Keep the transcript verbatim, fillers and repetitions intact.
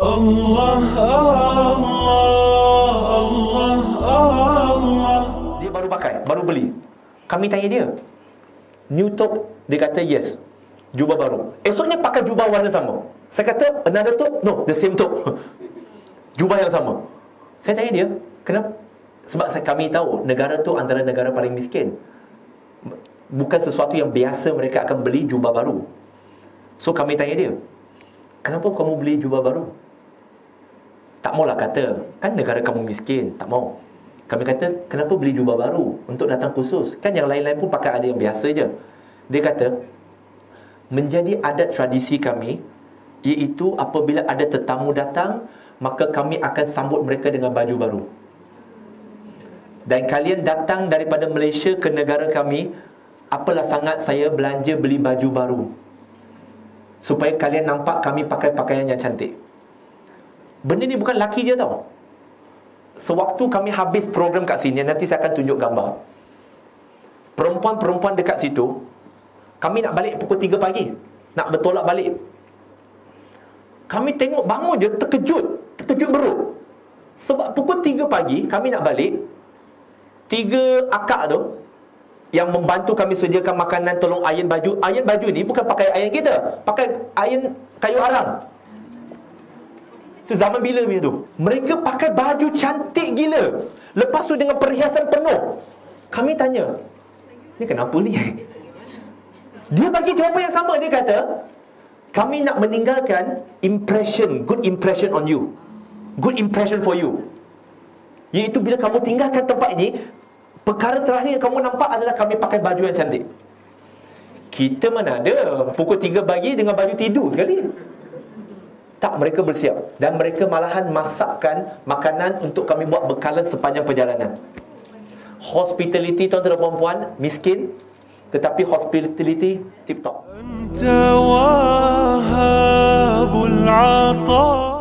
Allah, Allah, Allah, Allah. Dia baru pakai, baru beli. Kami tanya dia, new top? Dia kata yes, jubah baru. Esoknya pakai jubah warna sama. Saya kata, another top? No, the same top. Jubah yang sama. Saya tanya dia, kenapa? Sebab saya, kami tahu negara tu antara negara paling miskin. Bukan sesuatu yang biasa mereka akan beli jubah baru. So kami tanya dia, kenapa kamu beli jubah baru? Tak maulah kata, kan negara kamu miskin, tak mau. Kami kata, kenapa beli jubah baru? Untuk datang khusus. Kan yang lain-lain pun pakai ada yang biasa je. Dia kata, menjadi adat tradisi kami, iaitu apabila ada tetamu datang, maka kami akan sambut mereka dengan baju baru. Dan kalian datang daripada Malaysia ke negara kami, apalah sangat saya belanja beli baju baru, supaya kalian nampak kami pakai pakaian yang cantik. Benda ni bukan laki je tau. Sewaktu kami habis program kat sini, nanti saya akan tunjuk gambar, perempuan-perempuan dekat situ, kami nak balik pukul tiga pagi, nak bertolak balik. Kami tengok bangun je, terkejut, terkejut beruk. Sebab pukul tiga pagi kami nak balik, tiga akak tu yang membantu kami sediakan makanan, tolong iron baju. Iron baju ni bukan pakai iron kita, pakai iron kayu arang. Itu zaman bila punya tu. Mereka pakai baju cantik gila, lepas tu dengan perhiasan penuh. Kami tanya, ni kenapa ni? Dia bagi jawapan yang sama. Dia kata, kami nak meninggalkan impression, good impression on you, good impression for you. Iaitu bila kamu tinggalkan tempat ini, perkara terakhir yang kamu nampak adalah kami pakai baju yang cantik. Kita mana ada pukul tiga pagi dengan baju tidur sekali. Tak, mereka bersiap. Dan mereka malahan masakkan makanan untuk kami buat bekalan sepanjang perjalanan. Hospitality, tuan-tuan dan puan-puan, miskin, tetapi hospitality tip top.